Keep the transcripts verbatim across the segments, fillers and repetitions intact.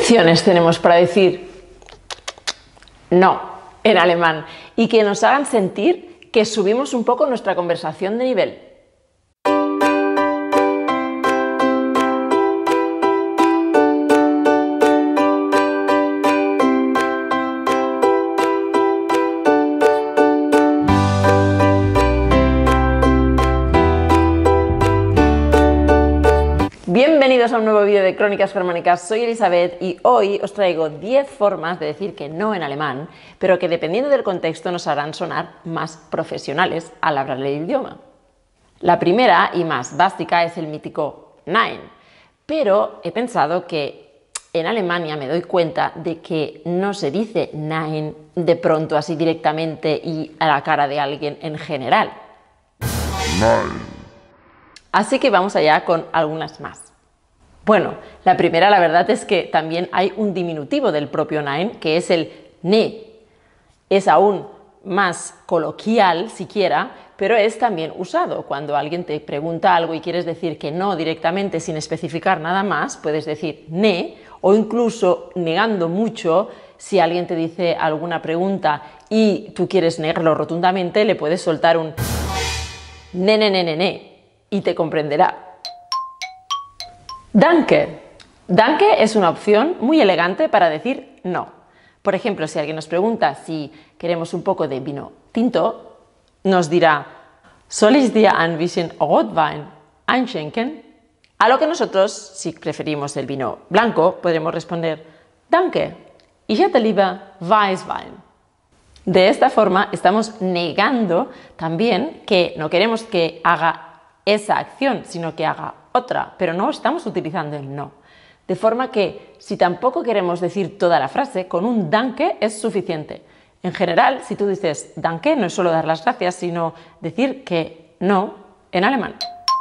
opciones tenemos para decir no en alemán y que nos hagan sentir que subimos un poco nuestra conversación de nivel? Bienvenidos a un nuevo vídeo de Crónicas Germánicas, soy Elizabeth y hoy os traigo diez formas de decir que no en alemán, pero que dependiendo del contexto nos harán sonar más profesionales al hablar el idioma. La primera y más básica es el mítico Nein, pero he pensado que en Alemania me doy cuenta de que no se dice Nein de pronto así directamente y a la cara de alguien en general. Nein. Así que vamos allá con algunas más. Bueno, la primera la verdad es que también hay un diminutivo del propio Nein, que es el ne. Es aún más coloquial siquiera, pero es también usado. Cuando alguien te pregunta algo y quieres decir que no directamente sin especificar nada más, puedes decir ne, o incluso negando mucho, si alguien te dice alguna pregunta y tú quieres negarlo rotundamente, le puedes soltar un ne, ne, ne, ne, ne. Y te comprenderá. Danke. Danke es una opción muy elegante para decir no. Por ejemplo, si alguien nos pregunta si queremos un poco de vino tinto, nos dirá ¿Soll ich dir ein bisschen Rotwein einschenken? A lo que nosotros, si preferimos el vino blanco, podremos responder Danke, ich hätte lieber Weißwein. De esta forma estamos negando también que no queremos que haga esa acción, sino que haga otra, pero no estamos utilizando el no. De forma que, si tampoco queremos decir toda la frase, con un danke es suficiente. En general, si tú dices danke, no es solo dar las gracias, sino decir que no en alemán.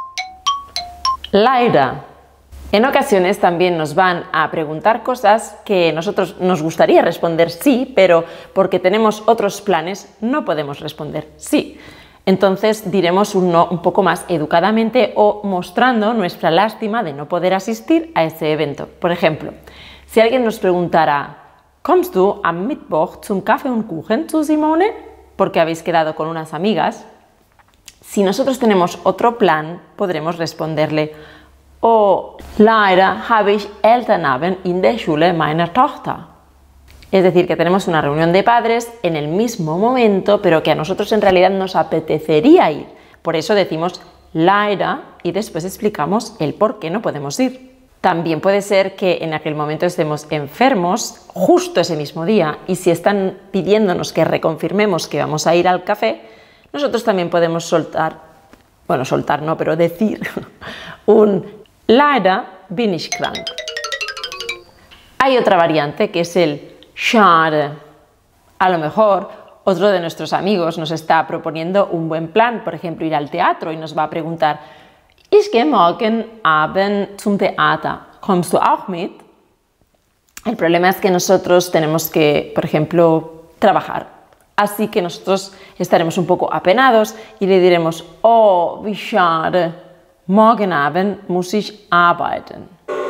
Leider. En ocasiones también nos van a preguntar cosas que nosotros nos gustaría responder sí, pero porque tenemos otros planes no podemos responder sí. Entonces diremos un no un poco más educadamente o mostrando nuestra lástima de no poder asistir a ese evento. Por ejemplo, si alguien nos preguntara ¿Kommst du am Mittwoch zum Kaffee und Kuchen zu Simone? Porque habéis quedado con unas amigas. Si nosotros tenemos otro plan, podremos responderle Oh, leider habe ich Elternabend in der Schule meiner Tochter. Es decir, que tenemos una reunión de padres en el mismo momento, pero que a nosotros en realidad nos apetecería ir. Por eso decimos leider y después explicamos el por qué no podemos ir. También puede ser que en aquel momento estemos enfermos justo ese mismo día y si están pidiéndonos que reconfirmemos que vamos a ir al café, nosotros también podemos soltar, bueno, soltar no, pero decir un leider bin ich krank. Hay otra variante que es el Schade. A lo mejor otro de nuestros amigos nos está proponiendo un buen plan, por ejemplo ir al teatro y nos va a preguntar Ich gehe morgen Abend zum Theater. Kommst du auch mit? El problema es que nosotros tenemos que, por ejemplo, trabajar. Así que nosotros estaremos un poco apenados y le diremos Oh, wie schade. Morgen Abend muss ich arbeiten.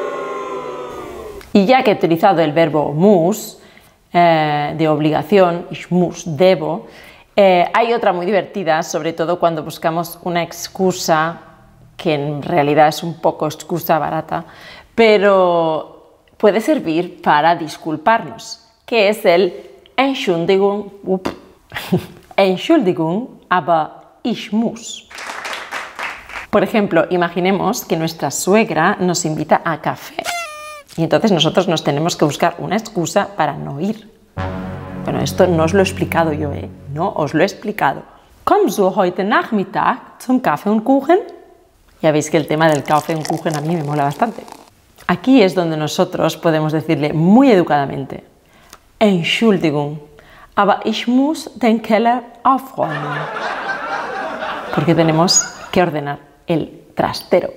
Y ya que he utilizado el verbo muss, Eh, de obligación, ich muss, debo, eh, hay otra muy divertida, sobre todo cuando buscamos una excusa, que en realidad es un poco excusa barata, pero puede servir para disculparnos, que es el Entschuldigung, up, Entschuldigung, aber ich muss. Por ejemplo, imaginemos que nuestra suegra nos invita a café. Y entonces nosotros nos tenemos que buscar una excusa para no ir. Bueno, esto no os lo he explicado yo, ¿eh? No os lo he explicado. ¿Kommst du heute Nachmittag zum Kaffee und Kuchen? Ya veis que el tema del Kaffee und Kuchen a mí me mola bastante. Aquí es donde nosotros podemos decirle muy educadamente Entschuldigung, aber ich muss den Keller aufräumen. Porque tenemos que ordenar el trastero.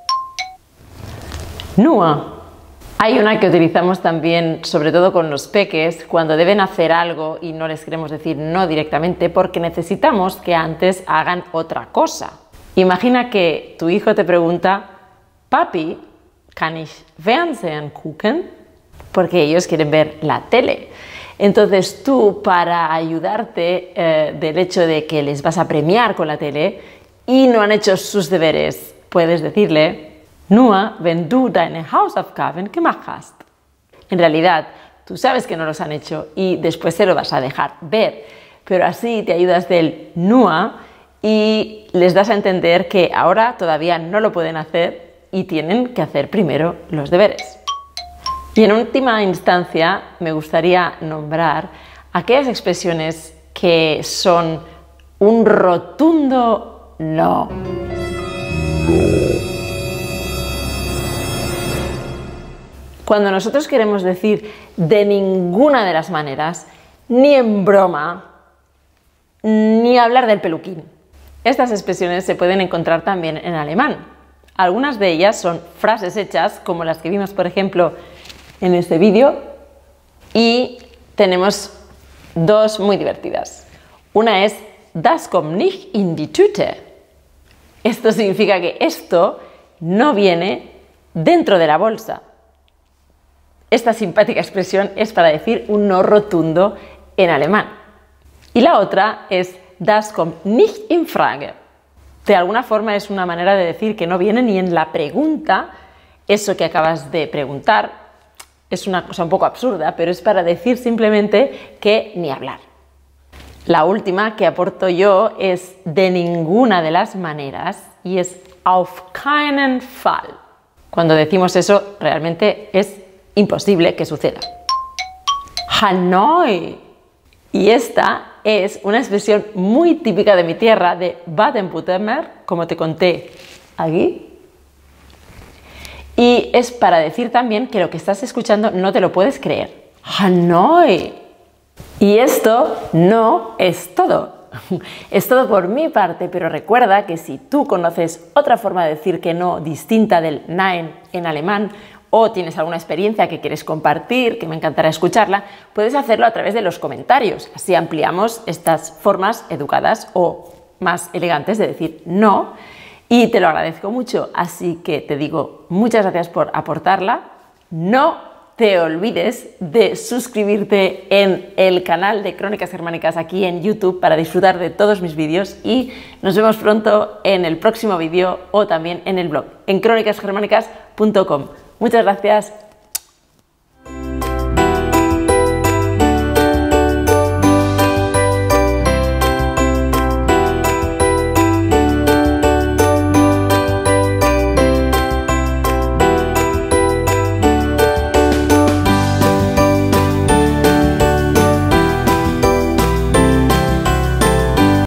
Nur. Hay una que utilizamos también, sobre todo con los peques, cuando deben hacer algo y no les queremos decir no directamente porque necesitamos que antes hagan otra cosa. Imagina que tu hijo te pregunta, Papi, ¿kann ich Fernsehen gucken? porque ellos quieren ver la tele. Entonces tú, para ayudarte eh, del hecho de que les vas a premiar con la tele y no han hecho sus deberes, puedes decirle: Nur, wenn du deine Hausaufgaben gemacht hast. En realidad, tú sabes que no los han hecho y después se lo vas a dejar ver, pero así te ayudas del nur y les das a entender que ahora todavía no lo pueden hacer y tienen que hacer primero los deberes. Y en última instancia me gustaría nombrar aquellas expresiones que son un rotundo no. Cuando nosotros queremos decir de ninguna de las maneras, ni en broma, ni hablar del peluquín. Estas expresiones se pueden encontrar también en alemán. Algunas de ellas son frases hechas, como las que vimos, por ejemplo, en este vídeo, y tenemos dos muy divertidas. Una es Das kommt nicht in die Tüte. Esto significa que esto no viene dentro de la bolsa. Esta simpática expresión es para decir un no rotundo en alemán. Y la otra es Das kommt nicht in Frage. De alguna forma es una manera de decir que no viene ni en la pregunta eso que acabas de preguntar. Es una cosa un poco absurda, pero es para decir simplemente que ni hablar. La última que aporto yo es de ninguna de las maneras y es auf keinen Fall. Cuando decimos eso, realmente es imposible que suceda. Hanoi. Y esta es una expresión muy típica de mi tierra, de Baden-Württemberg, como te conté aquí. Y es para decir también que lo que estás escuchando no te lo puedes creer. Hanoi. Y esto no es todo. Es todo por mi parte, pero recuerda que si tú conoces otra forma de decir que no distinta del Nein en alemán, o tienes alguna experiencia que quieres compartir, que me encantará escucharla, puedes hacerlo a través de los comentarios. Así ampliamos estas formas educadas o más elegantes de decir no, y te lo agradezco mucho. Así que te digo muchas gracias por aportarla. No te olvides de suscribirte en el canal de Crónicas Germánicas aquí en YouTube para disfrutar de todos mis vídeos, y nos vemos pronto en el próximo vídeo o también en el blog en crónicas germánicas punto com. Muchas gracias.